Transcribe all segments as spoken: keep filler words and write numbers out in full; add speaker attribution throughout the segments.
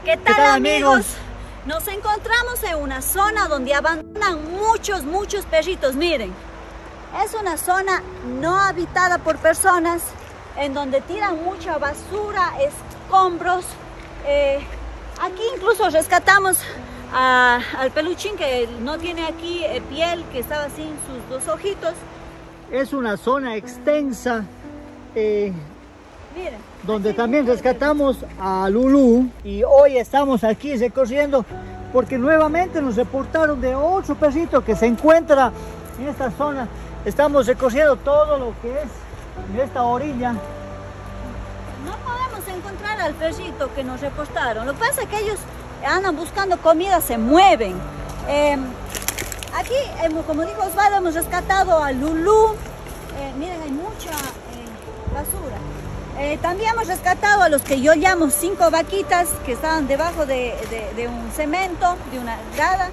Speaker 1: ¿Qué tal, ¿Qué tal amigos? amigos? Nos encontramos en una zona donde abandonan muchos, muchos perritos. Miren, es una zona no habitada por personas, en donde tiran mucha basura, escombros. Eh, aquí incluso rescatamos a, al peluchín que no tiene aquí eh, piel, que estaba sin sus dos ojitos.
Speaker 2: Es una zona extensa. Eh,
Speaker 1: Miren,
Speaker 2: donde también rescatamos a Lulú, y hoy estamos aquí recorriendo porque nuevamente nos reportaron de otro perrito que se encuentra en esta zona. Estamos recorriendo todo lo que es en esta orilla.
Speaker 1: No podemos encontrar al perrito que nos reportaron. Lo que pasa es que ellos andan buscando comida, se mueven. Eh, aquí, eh, como dijo Osvaldo, hemos rescatado a Lulú. Eh, miren, hay mucha eh, basura. Eh, también hemos rescatado a los que yo llamo cinco vaquitas que estaban debajo de, de, de un cemento, de una grada.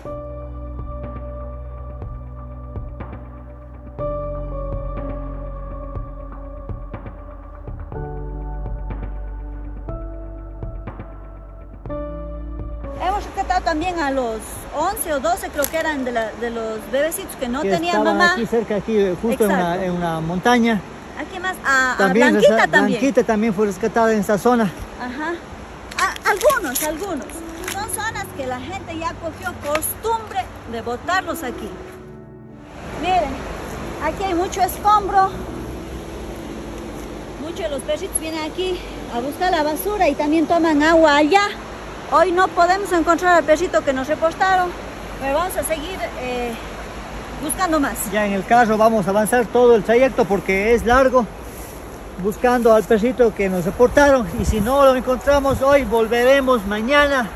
Speaker 1: Hemos rescatado también a los once o doce, creo que eran de, la, de los bebecitos que no
Speaker 2: que
Speaker 1: tenían mamá.
Speaker 2: Aquí cerca, aquí justo en una, en una montaña.
Speaker 1: Aquí más, a,
Speaker 2: también
Speaker 1: a Blanquita también.
Speaker 2: Blanquita también fue rescatada en esta zona.
Speaker 1: Ajá. A, algunos, algunos. Son zonas que la gente ya cogió costumbre de botarlos aquí. Miren, aquí hay mucho escombro. Muchos de los perritos vienen aquí a buscar la basura y también toman agua allá. Hoy no podemos encontrar al perrito que nos reportaron, pero vamos a seguir eh, buscando más.
Speaker 2: Ya en el carro vamos a avanzar todo el trayecto porque es largo, buscando al perrito que nos reportaron, y si no lo encontramos hoy, volveremos mañana.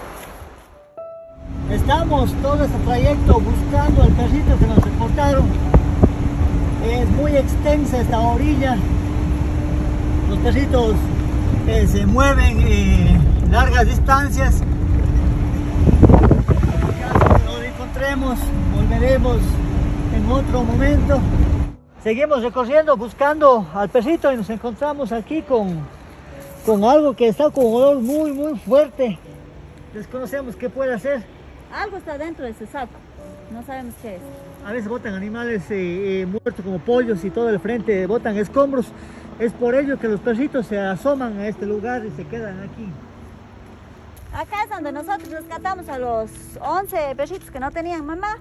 Speaker 2: Estamos todo este trayecto buscando al perrito que nos reportaron. Es muy extensa esta orilla. Los perritos eh, se mueven eh, largas distancias. Cuando lo encontremos, volveremos en otro momento. Seguimos recorriendo buscando al perrito y nos encontramos aquí con, con algo que está con un olor muy muy fuerte. Desconocemos qué puede ser.
Speaker 1: Algo está dentro de ese saco, no sabemos qué es.
Speaker 2: A veces botan animales eh, eh, muertos como pollos y todo el frente botan escombros. Es por ello que los perritos se asoman a este lugar y se quedan aquí.
Speaker 1: Acá es donde nosotros rescatamos a los once perritos que no tenían mamá.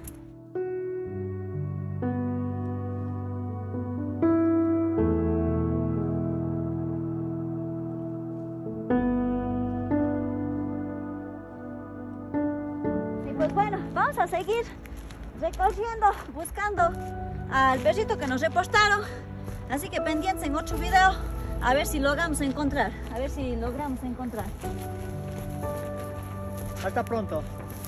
Speaker 1: Y pues bueno, vamos a seguir recorriendo, buscando al perrito que nos reportaron. Así que pendientes en otro video, a ver si logramos encontrar, a ver si logramos encontrar.
Speaker 2: Hasta pronto.